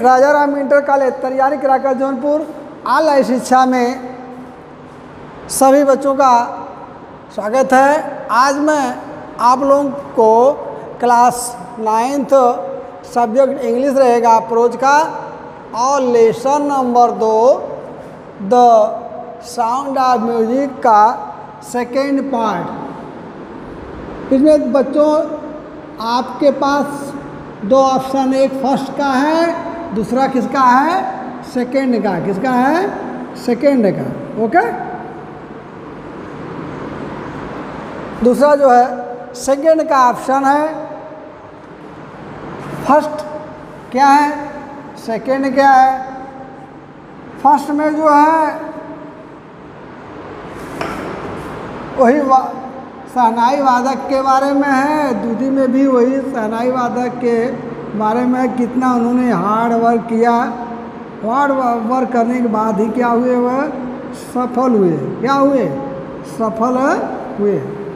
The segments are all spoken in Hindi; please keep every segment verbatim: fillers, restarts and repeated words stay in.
राजा राम इंटर कॉलेज तरियानी कराकर जौनपुर ऑनलाइन शिक्षा में सभी बच्चों का स्वागत है। आज मैं आप लोगों को क्लास नाइन्थ सब्जेक्ट इंग्लिश रहेगा प्रोज का और लेसन नंबर दो द साउंड ऑफ म्यूजिक का सेकेंड पार्ट। इसमें बच्चों आपके पास दो ऑप्शन, एक फर्स्ट का है, दूसरा किसका है, सेकेंड का। किसका है, सेकेंड का। ओके, दूसरा जो है सेकेंड का ऑप्शन है। फर्स्ट क्या है, सेकेंड क्या है। फर्स्ट में जो है वही शहनाई वादक के बारे में है, दूसरी में भी वही शहनाई वादक के बारे में, कितना उन्होंने हार्ड वर्क किया। हार्ड वर्क करने के बाद ही क्या हुए, वह सफल हुए। क्या हुए, सफल हुए।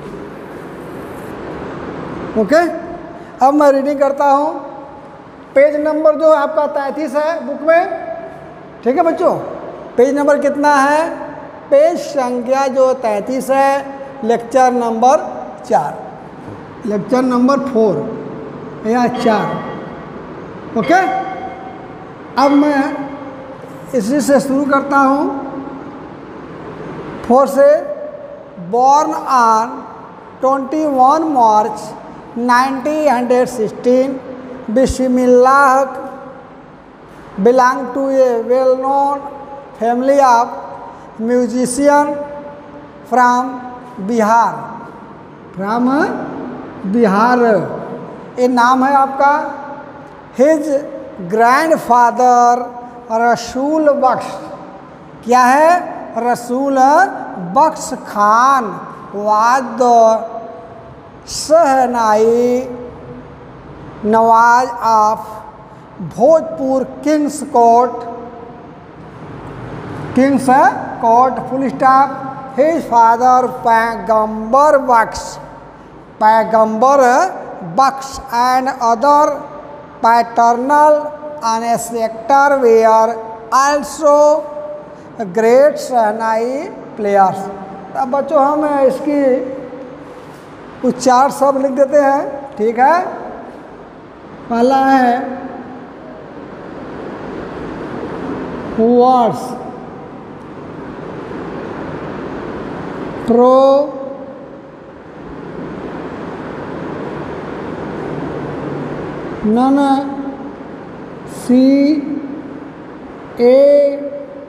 ओके, अब मैं रीडिंग करता हूँ। पेज नंबर जो आपका तैंतीस है बुक में, ठीक है बच्चों। पेज नंबर कितना है, पेज संख्या जो तैंतीस है, लेक्चर नंबर चार, लेक्चर नंबर फोर या चार। ओके, अब मैं इसी से शुरू करता हूँ। फोर से, born on twenty one March nineteen sixteen, Bismillah belong to a well-known family of musician from Bihar. From Bihar, ये नाम है आपका। हिज ग्रैंड फादर रसूल बख्श, क्या है, रसूल बख्श खान वाद shehnai Nawaz of Bhojpur kings court, kings court full stop. His father Paigambar Bakhsh, Paigambar Bakhsh and other paternal ancestor were also great shehnai players. अब बच्चों हम इसकी उच्चार सब लिख देते हैं, ठीक है। पहला है वर्ड्स, प्रो नन सी ए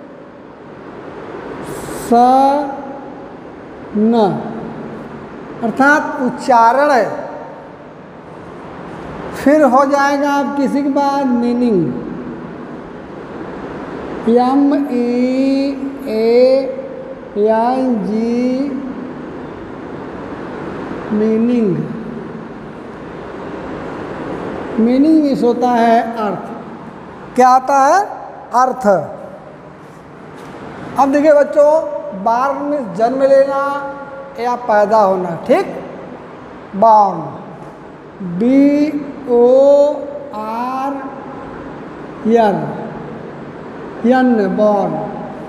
स न, अर्थात उच्चारण है। फिर हो जाएगा आप किसी के बाद meaning, M E A N G, meaning. Meaning is होता है अर्थ। क्या आता है, अर्थ। अब देखिए बच्चों, बार में जन्म लेना या पैदा होना, ठीक। Born, B O R N, N born.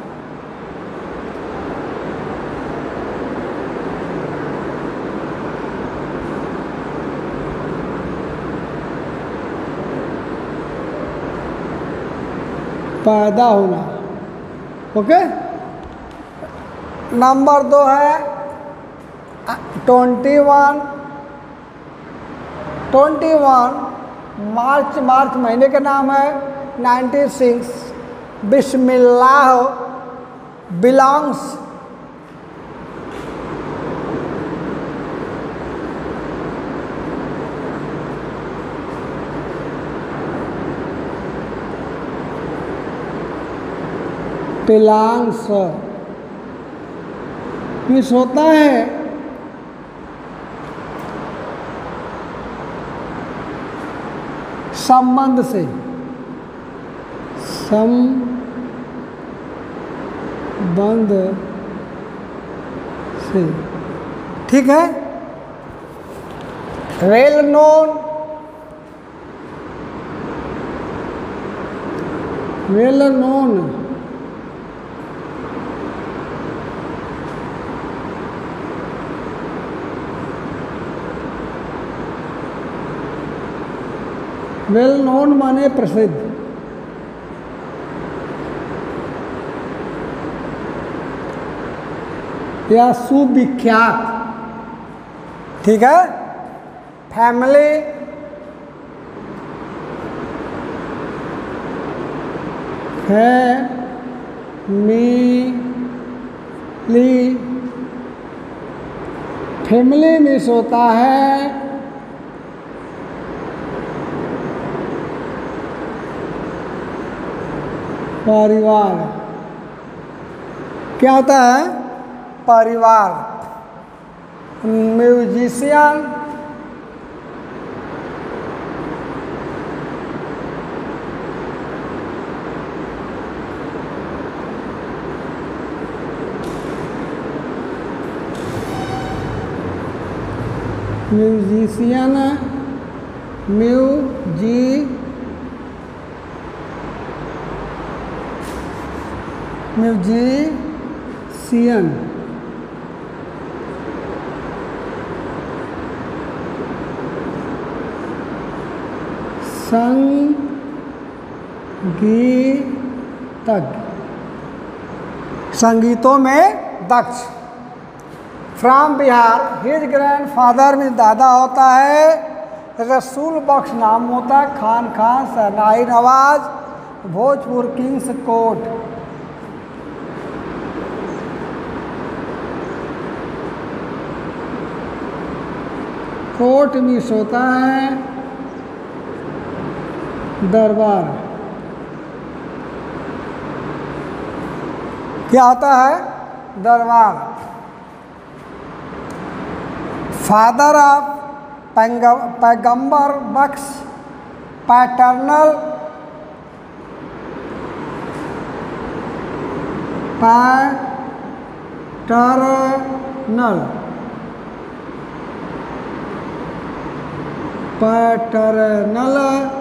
पैदा होना। ओके, नंबर दो है twenty one, twenty one March, March महीने का नाम है। Ninety six, Bismillah belongs belongs, means होता है संबंध से, संबंध से, ठीक है। Well known well known well known माने प्रसिद्ध, या सुविख्यात, ठीक है। फैमिली फैमिली फैमिली मीन्स होता है परिवार। क्या होता है? परिवार। म्यूजिशियन म्यूजिशियन म्यूजी म्यूजिशियन संगीतज्ञ, संगीतों में दक्ष। From Bihar, his grand father में दादा होता है, रसूल बख्श नाम होता है, Khan Khan shehnai nawaz, Bhojpur kings court. Court means होता है दरबार। क्या होता है? दरबार। फादर ऑफ पैगंबर बख्श, पैटर्नल पैटर्नल पैटर्नल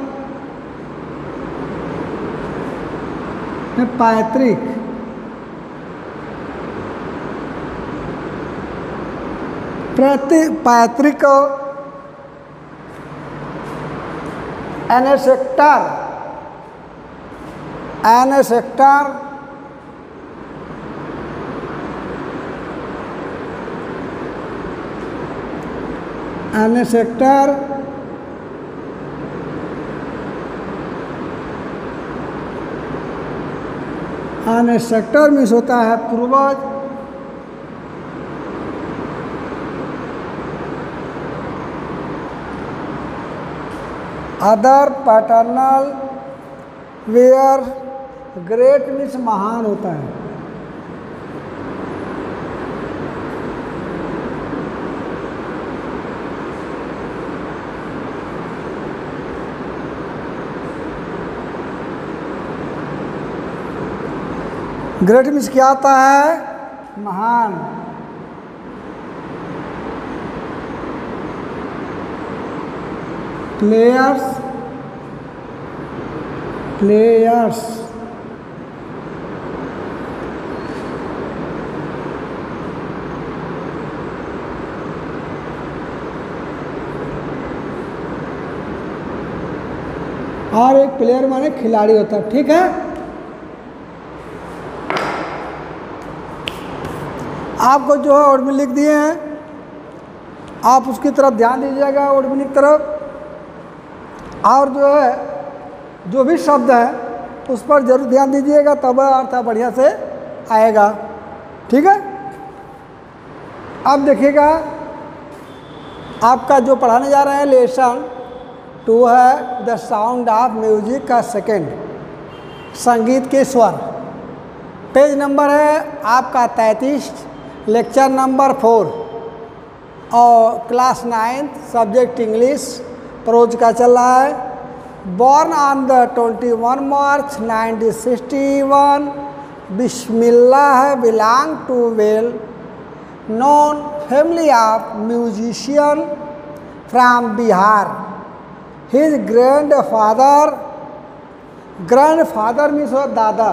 पैतृक, प्रति पैतृक एनेसेक्टर एनेसेक्टर एनेसेक्टर एनेसेक्टर मीन्स होता है पूर्वज। Other paternal were, great means महान होता है। ग्रेट मीन्स क्या आता है? महान। प्लेयर्स प्लेयर्स और एक प्लेयर माने खिलाड़ी होता है, ठीक है। आपको जो है वर्ड में लिख दिए हैं, आप उसकी तरफ ध्यान दीजिएगा, वर्ड में की तरफ। और जो है जो भी शब्द है उस पर जरूर ध्यान दीजिएगा, तब अर्थ बढ़िया से आएगा, ठीक है। अब देखिएगा, आपका जो पढ़ाने जा रहे हैं लेसन टू है द साउंड ऑफ म्यूजिक का सेकंड, संगीत के स्वर। पेज नंबर है आपका तैंतीस, लेक्चर नंबर फोर, और class ninth, subject English, prose का चल रहा है। Born on the twenty one March nineteen sixty one, Bismillah है, belong to well known family of musician from Bihar. His grand father grandfather means दादा।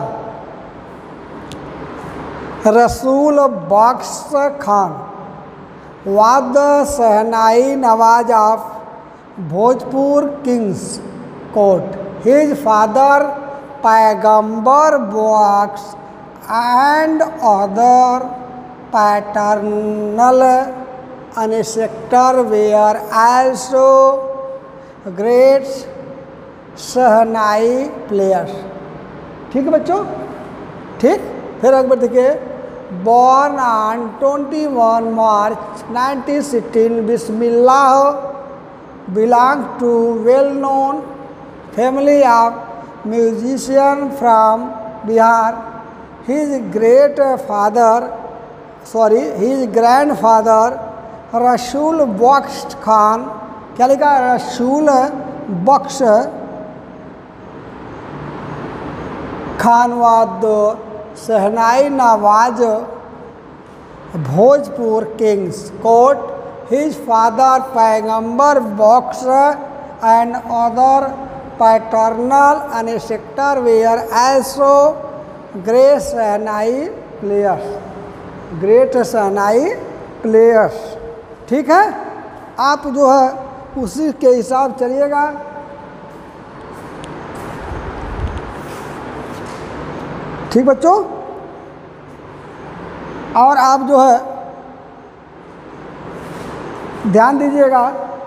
Rasool Bakhsh Khan was the shehnai nawaz of Bhojpur kings court. His father Paigambar Bakhsh and other paternal ancestors were also great shehnai players. ठीक है बच्चों, ठीक। फिर अकबर देखिए, born on twenty-first March nineteen sixteen, Bismillah belong to well-known family of musician from Bihar. His great father, sorry, his grandfather रसूल बख्श खान, क्या लिखा है? रसूल बख्श खान वाद shehnai nawaz Bhojpur kings court. His father Paigambar Bakhsh and other paternal ancestors were also great shehnai players, great shehnai players. ठीक है, आप जो है उसी के हिसाब चलिएगा। ठीक बच्चों, और आप जो है ध्यान दीजिएगा,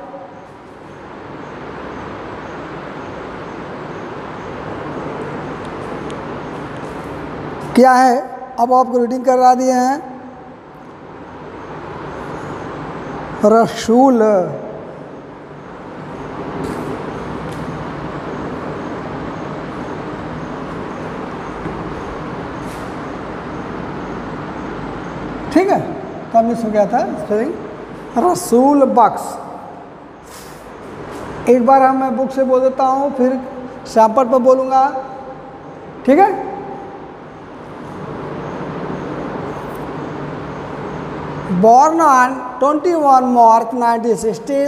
क्या है, अब आपको रीडिंग करवा दिए हैं। रसूल ठीक है, तो मिस हो गया था स्पेलिंग। रसूल बख्श, एक बार हम मैं बुक से बोल देता हूँ, फिर सैंपल पर बोलूँगा। ठीक है, born on twenty-first March nineteen sixty,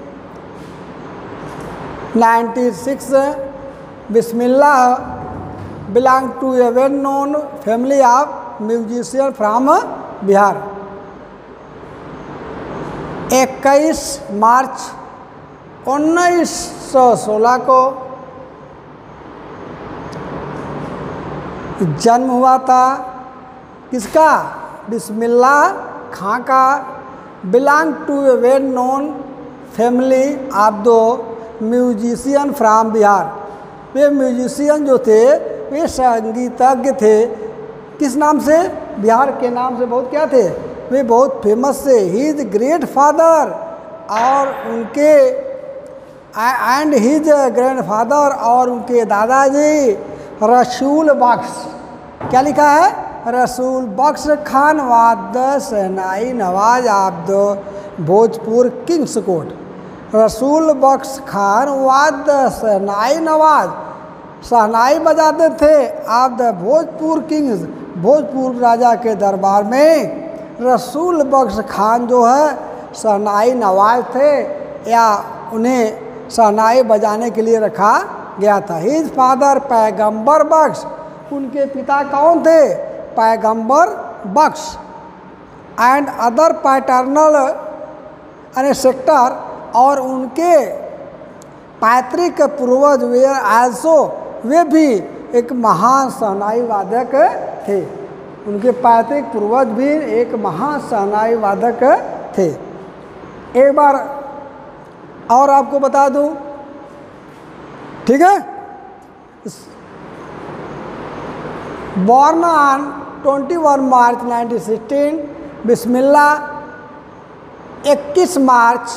ninety-six, Bismillah belong to a well-known family of musicians from Bihar. इक्कीस मार्च उन्नीस सौ सोलह को जन्म हुआ था किसका? बिस्मिल्लाह खां का। Belong to a well known family of the musician from Bihar. वे म्यूजिशियन जो थे वे संगीतज्ञ थे, किस नाम से? बिहार के नाम से बहुत क्या थे, वे बहुत फेमस थे। हिज ग्रेट फादर और उनके एंड हिज ग्रैंडफादर और उनके दादाजी रसूल बख्श, क्या लिखा है? रसूल बख्श खान वाद shehnai Nawaz of the Bhojpur kings court. Rasool Bakhsh Khan वाद शहनाई नवाज, शहनाई बजाते थे of the Bhojpur kings, Bhojpur राजा के दरबार में रसूल बख्श खान जो है शहनाई नवाज थे, या उन्हें शहनाई बजाने के लिए रखा गया था। हिज फादर पैगंबर बख्श, उनके पिता कौन थे? Paigambar Bakhsh and other paternal ancestors, और उनके पैतृक पूर्वज वेयर आल्सो, वे भी एक महान शहनाई वादक थे। उनके पैतृक पूर्वज भी एक महान शहनाई वादक थे। एक बार और आपको बता दूं, ठीक है, बॉर्न ऑन इक्कीस मार्च नाइनटीन सिक्सटीन, बिस्मिल्लाह इक्कीस मार्च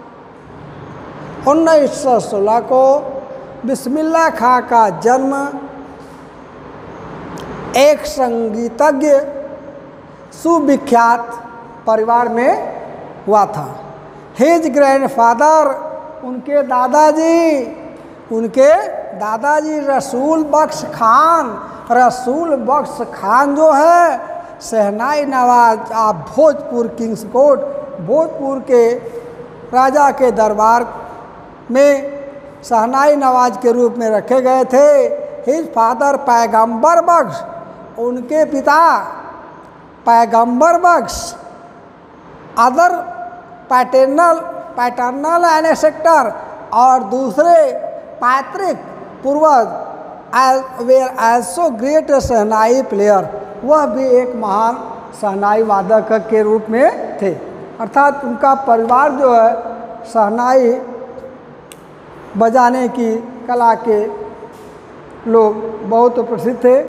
उन्नीस सौ सोलह को बिस्मिल्लाह खां का जन्म एक संगीतज्ञ सुविख्यात परिवार में हुआ था। हिज ग्रैंडफादर, उनके दादाजी, उनके दादाजी रसूल बख्श खान, रसूल बख्श खान जो है shehnai Nawaz of Bhojpur kings court, Bhojpur के राजा के दरबार में शहनाई नवाज के रूप में रखे गए थे। हिज फादर पैगंबर बख्श, उनके पिता Paigambar Bakhsh, other paternal paternal ancestors, और दूसरे पैतृक पूर्वज were also great shehnai player, वह भी एक महान शहनाई वादक के रूप में थे। अर्थात उनका परिवार जो है शहनाई बजाने की कला के लोग बहुत प्रसिद्ध थे।